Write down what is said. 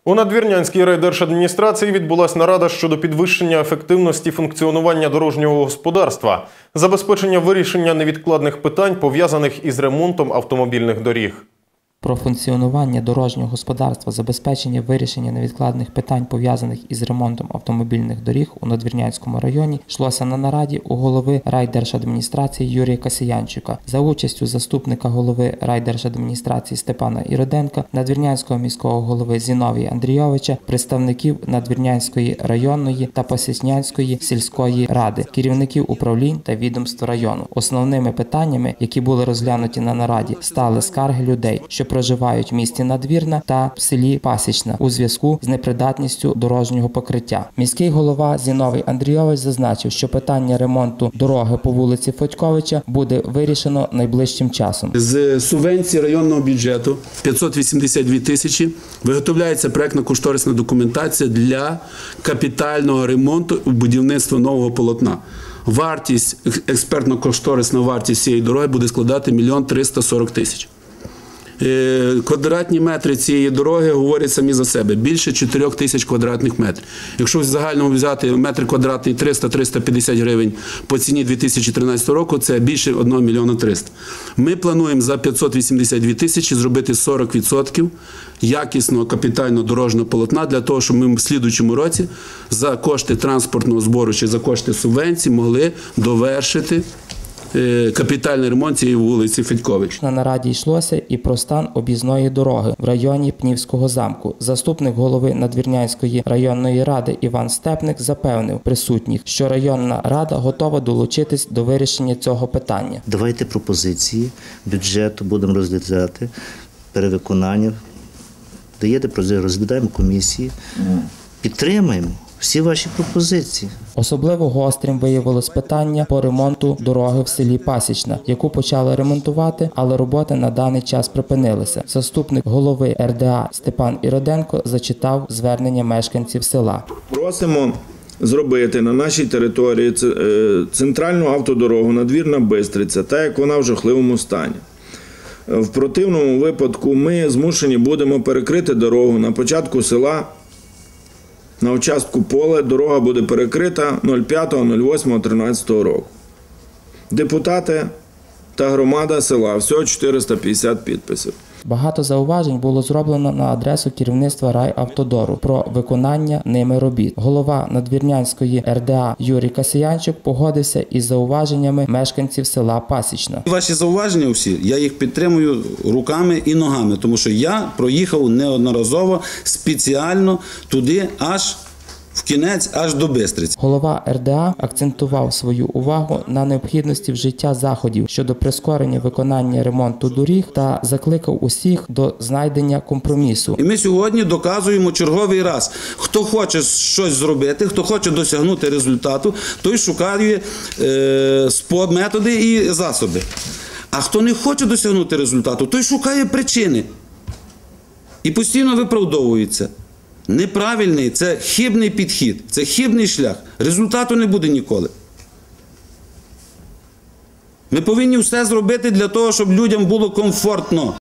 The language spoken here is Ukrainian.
У Надвірнянській райдержадміністрації відбулася нарада щодо підвищення ефективності функціонування дорожнього господарства, забезпечення вирішення невідкладних питань, пов'язаних із ремонтом автомобільних доріг. Про функціонування дорожнього господарства, забезпечення вирішення невідкладних питань, пов'язаних із ремонтом автомобільних доріг у Надвірнянському районі йшлося на нараді у голови райдержадміністрації Юрія Касіянчука за участю заступника голови райдержадміністрації Степана Іроденка, Надвірнянського міського голови Зіновія Андрійовича, представників Надвірнянської районної та Пасічнянської сільської ради, керівників управлінь та відомств району. Основними питаннями, які були розглянуті на нараді, стали скарги людей, що проживають в місті Надвірна та в селі Пасічна у зв'язку з непридатністю дорожнього покриття. Міський голова Зіновій Андрійович зазначив, що питання ремонту дороги по вулиці Федьковича буде вирішено найближчим часом. З субвенції районного бюджету 582 тисячі виготовляється проектно-кошторисна документація для капітального ремонту і будівництва нового полотна. Вартість, експертно-кошторисна вартість цієї дороги буде складати 1 340 000. Квадратні метри цієї дороги говорять самі за себе. Більше 4 тисяч квадратних метрів. Якщо в загальному взяти метр квадратний 300-350 гривень по ціні 2013 року, це більше 1 мільйона 300. Ми плануємо за 582 тисячі зробити 40% якісного капітального дорожнього полотна для того, щоб ми в слідуючому році за кошти транспортного збору чи за кошти субвенцій могли довершити капітальний ремонт цієї вулиці Федькович. На нараді йшлося і про стан об'їзної дороги в районі Пнівського замку. Заступник голови Надвірнянської районної ради Іван Степник запевнив присутніх, що районна рада готова долучитись до вирішення цього питання. Давайте пропозиції бюджету будемо розглядати, перевиконання. Даєте, розглядаємо комісії, підтримаємо всі ваші пропозиції. Особливо гострим виявилось питання по ремонту дороги в селі Пасічна, яку почали ремонтувати, але роботи на даний час припинилися. Заступник голови РДА Степан Іроденко зачитав звернення мешканців села. Просимо зробити на нашій території центральну автодорогу Надвірна-Бистриця, так як вона в жахливому стані. В противному випадку ми змушені будемо перекрити дорогу на початку села. На участку поля дорога буде перекрита 05.08.13 року. Депутати та громада села, всього 450 підписів. Багато зауважень було зроблено на адресу керівництва райавтодору про виконання ними робіт. Голова Надвірнянської РДА Юрій Касіянчук погодився із зауваженнями мешканців села Пасічна. Ваші зауваження всі, я їх підтримую руками і ногами, тому що я проїхав неодноразово спеціально туди аж в кінець, аж до Бистриці. Голова РДА акцентував свою увагу на необхідності вжиття заходів щодо прискорення виконання ремонту доріг та закликав усіх до знайдення компромісу. І ми сьогодні доказуємо черговий раз, хто хоче щось зробити, хто хоче досягнути результату, той шукає методи і засоби. А хто не хоче досягнути результату, той шукає причини і постійно виправдовується. Неправильний – це хибний підхід, це хибний шлях. Результату не буде ніколи. Ми повинні все зробити для того, щоб людям було комфортно.